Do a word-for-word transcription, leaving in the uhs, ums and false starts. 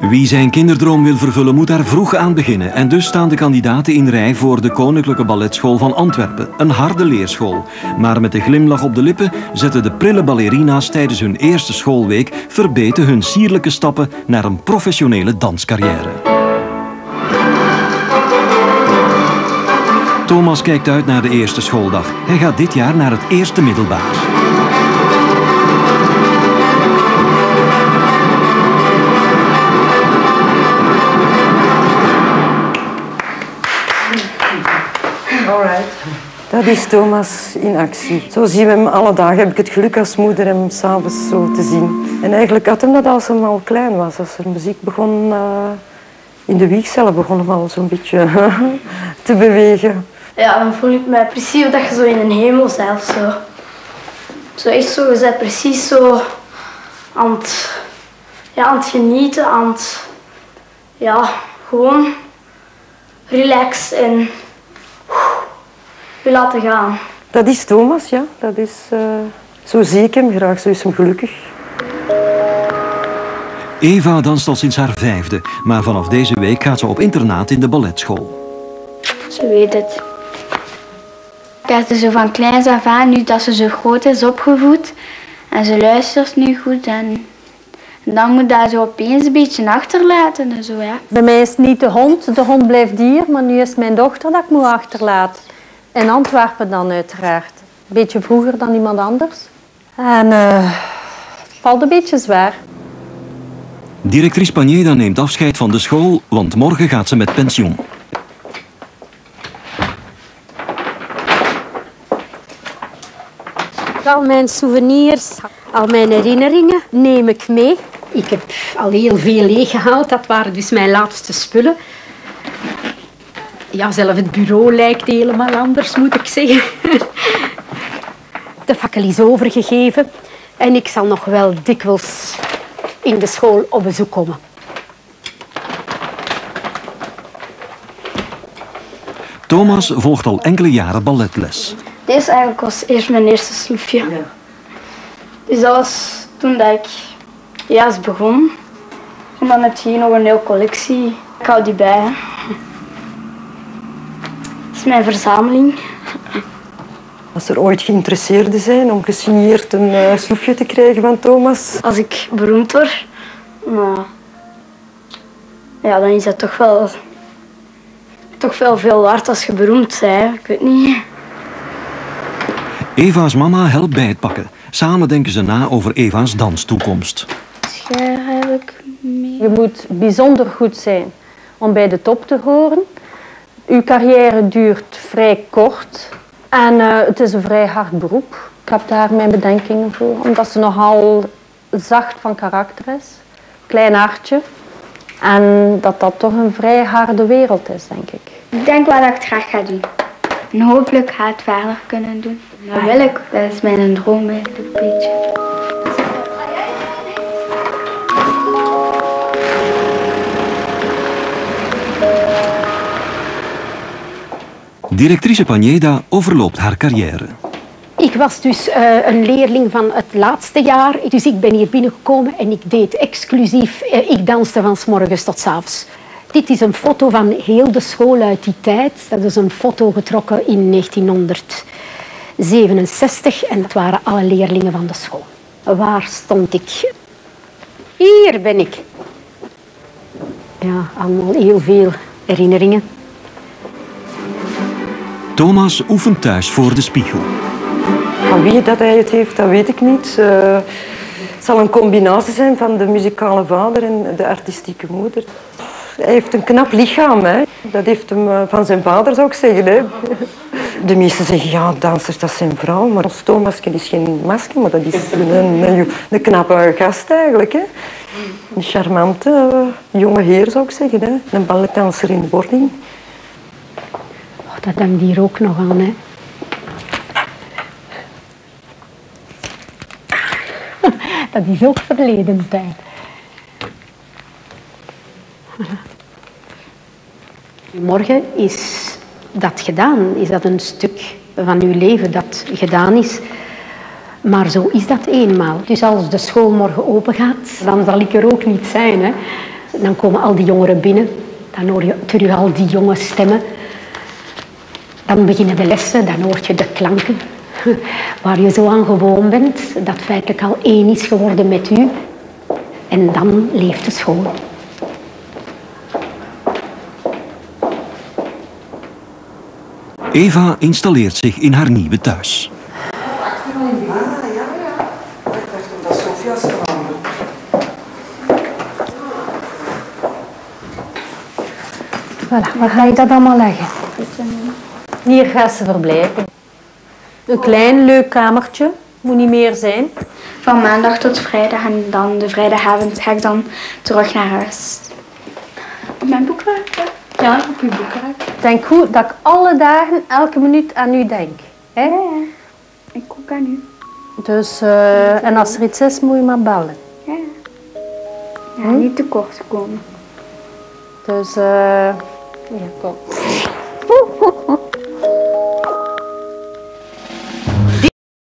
Wie zijn kinderdroom wil vervullen moet daar vroeg aan beginnen. En dus staan de kandidaten in rij voor de Koninklijke Balletschool van Antwerpen. Een harde leerschool. Maar met een glimlach op de lippen zetten de prille ballerina's tijdens hun eerste schoolweek verbeten hun sierlijke stappen naar een professionele danscarrière. Thomas kijkt uit naar de eerste schooldag. Hij gaat dit jaar naar het eerste middelbaar. Dat is Thomas in actie. Zo zien we hem alle dagen. Heb ik het geluk als moeder hem s'avonds zo te zien. En eigenlijk had hem dat als hij al klein was. Als er muziek begon, uh, in de wieg zelf begon hem al zo'n beetje te bewegen. Ja, dan voel ik me precies dat je zo in een hemel zelf zo. Zo echt zo, je bent precies zo aan het, ja, aan het genieten, aan het, ja, gewoon relax en je laten gaan. Dat is Thomas, ja. Dat is, uh, zo zie ik hem graag, zo is hem gelukkig. Eva danst al sinds haar vijfde, maar vanaf deze week gaat ze op internaat in de balletschool. Ze weet het. Ik heb ze zo van kleins af aan, nu dat ze zo groot is, opgevoed. En ze luistert nu goed en, en dan moet dat zo opeens een beetje achterlaten en zo, ja. Bij mij is het niet de hond, de hond blijft hier, maar nu is het mijn dochter dat ik moet achterlaten. In Antwerpen dan uiteraard. Een beetje vroeger dan iemand anders. En uh, het valt een beetje zwaar. Directrice Panjeda neemt afscheid van de school, want morgen gaat ze met pensioen. Al mijn souvenirs, al mijn herinneringen neem ik mee. Ik heb al heel veel leeggehaald, dat waren dus mijn laatste spullen. Ja, zelf het bureau lijkt helemaal anders, moet ik zeggen. De fakkel is overgegeven en ik zal nog wel dikwijls in de school op bezoek komen. Thomas volgt al enkele jaren balletles. Deze eigenlijk was eerst mijn eerste sloefje. Ja. Dus dat was toen dat ik juist begon. En dan heb je hier nog een hele collectie. Ik hou die bij. Hè. Dat is mijn verzameling. Als er ooit geïnteresseerden zijn om gesigneerd een uh, sloefje te krijgen van Thomas. Als ik beroemd word, nou, ja, dan is dat toch wel, toch wel veel waard als je beroemd bent. Ik weet niet. Eva's mama helpt bij het pakken. Samen denken ze na over Eva's danstoekomst. Schaar heb ik mee. Je moet bijzonder goed zijn om bij de top te horen. Uw carrière duurt vrij kort en uh, het is een vrij hard beroep. Ik heb daar mijn bedenkingen voor, omdat ze nogal zacht van karakter is. Klein hartje. En dat dat toch een vrij harde wereld is, denk ik. Ik denk wel dat ik het graag ga doen. En hopelijk ga ik het verder kunnen doen. Dat wil ik, dat is mijn droom eigenlijk een beetje. Directrice Panjeda overloopt haar carrière. Ik was dus uh, een leerling van het laatste jaar. Dus ik ben hier binnengekomen en ik deed exclusief... Uh, ik danste van 's morgens tot 's avonds. Dit is een foto van heel de school uit die tijd. Dat is een foto getrokken in negentienhonderdzevenenzestig en dat waren alle leerlingen van de school. Waar stond ik? Hier ben ik. Ja, allemaal heel veel herinneringen. Thomas oefent thuis voor de spiegel. Van wie dat hij het heeft, dat weet ik niet. Uh, het zal een combinatie zijn van de muzikale vader en de artistieke moeder. Hij heeft een knap lichaam, hè. Dat heeft hem uh, van zijn vader, zou ik zeggen. Hè. De meesten zeggen, ja, dansers, dat zijn vrouwen. Maar ons Thomas is geen masker, maar dat is een, een, een knappe gast eigenlijk. Hè. Een charmante uh, jonge heer, zou ik zeggen. Hè. Een balletdanser in wording. Oh, dat hangt hier ook nog aan, hè. Dat is ook verleden tijd. Morgen is dat gedaan. Is dat een stuk van uw leven dat gedaan is. Maar zo is dat eenmaal. Dus als de school morgen open gaat, dan zal ik er ook niet zijn. Hè. Dan komen al die jongeren binnen. Dan hoor je terug al die jonge stemmen. Dan beginnen de lessen, dan hoor je de klanken. Waar je zo aan gewoon bent, dat feitelijk al één is geworden met u. En dan leeft de school. Eva installeert zich in haar nieuwe thuis. Voilà, waar ga je dat allemaal leggen? Hier gaat ze verblijven. Een klein leuk kamertje, moet niet meer zijn. Van maandag tot vrijdag en dan de vrijdagavond ga ik dan terug naar huis. Op mijn boekwerk? Ja, op uw boekwerk. Denk goed dat ik alle dagen, elke minuut aan u denk. Hè? Ja, ja. Ik ook aan u. Dus, uh, en als er iets is, moet je maar bellen. Ja, ja. Hm? Niet te kort komen. Dus, uh, ja, kom.